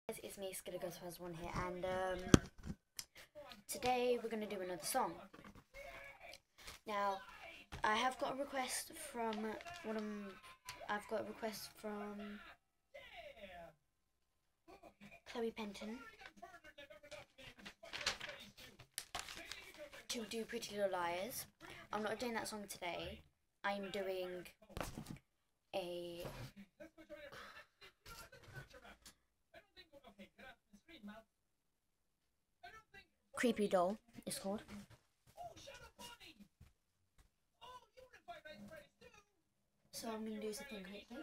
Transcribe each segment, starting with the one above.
It's me, SkillyGirls1 here, and today we're going to do another song. Now, I have got a request from Chloe Penton to do Pretty Little Liars. I'm not doing that song today. I'm doing a Creepy Doll, it's called. So I'm going to do something quickly.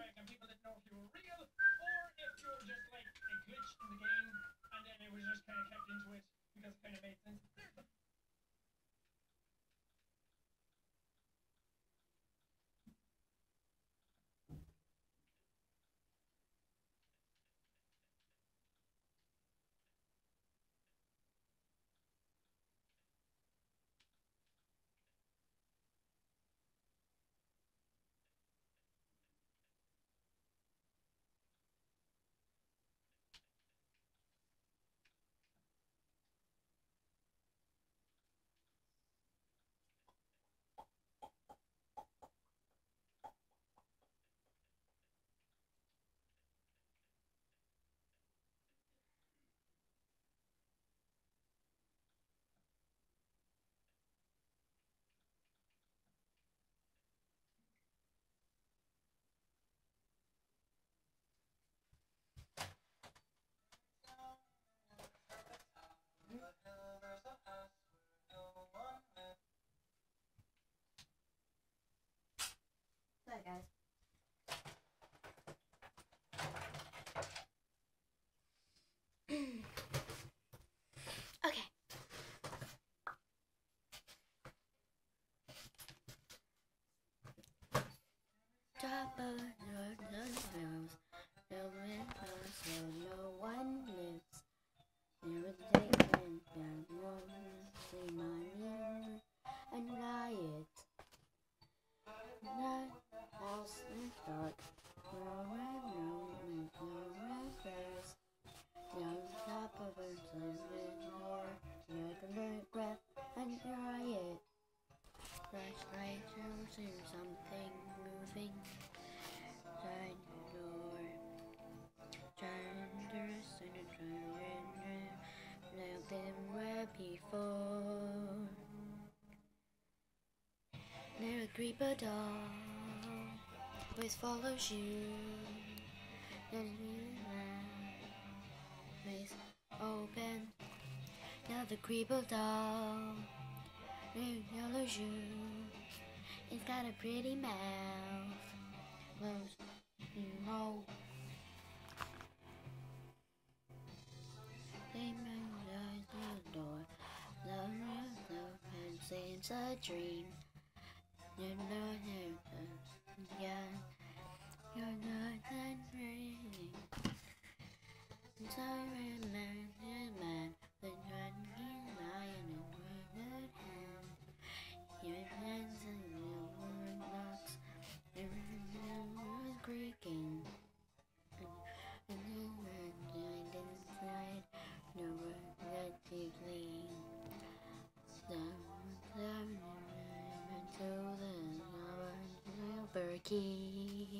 There, guys. Okay. Top of your nose, no one lives. Irritating, don't want to see my mirror and riot. Night house in dark, no reverse. Down the top of a door, make a breath and riot. Flashlight shows you something moving inside the door. Genders and a gender, now been where before. There a creeper doll always follows you. Then face open. Now the creeper doll follows you. It's got a pretty mouth. Close you know. They memorize the door. Love yourself and seems a dream. You're not yeah. You're not that free. Sorry, man, but you're lying in good hand. Your hands and your word knocks, everything was creaking. And you were inside, no word that you clean. Berkey.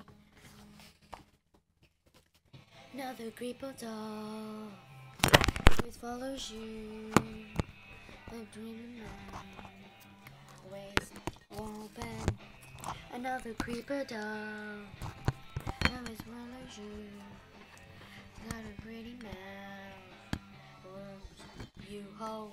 Another creeper doll always follows you. The dreaming man always open. Another creeper doll always follows you. Got a pretty mouth. You hold.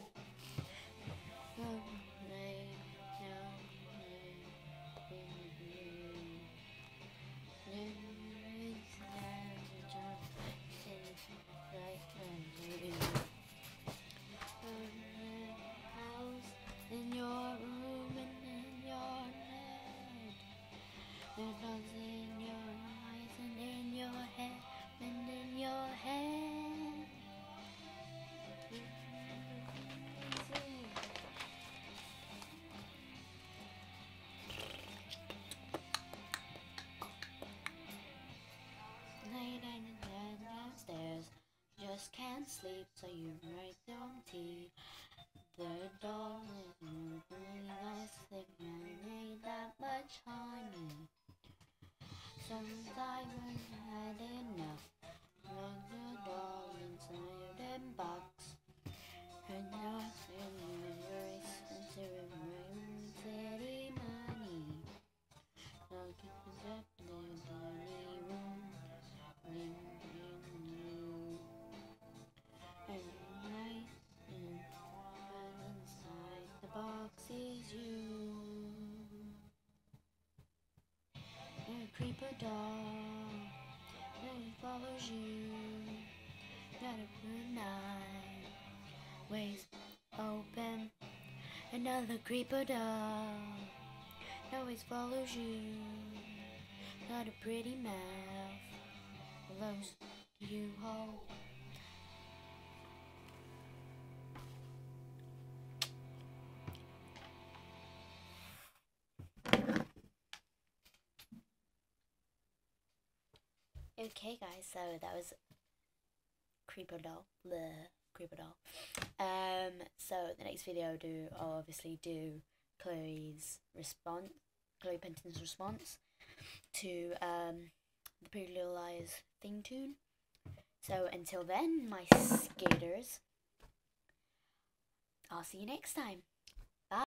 In your room and in your head. There's bugs in your eyes and in your head and in your head. just can't sleep, so you write your tea. The dog is really nice, think I ain't that much honey. Sometimes I had enough. Lock the dog inside them box. And you're sitting your expensive room, city money. Look at the tiny room, ring, ring, and nice and inside the box is you. And a creeper dog that follows you. Got a good night, ways open. Another creeper dog always follows you. Got a pretty mouth, loves you whole. Okay guys, so that was Creeper Doll, the Creeper Doll. So the next video I'll obviously do Chloe Penton's response to the Pretty Little Liars theme tune. So until then, my skaters, I'll see you next time.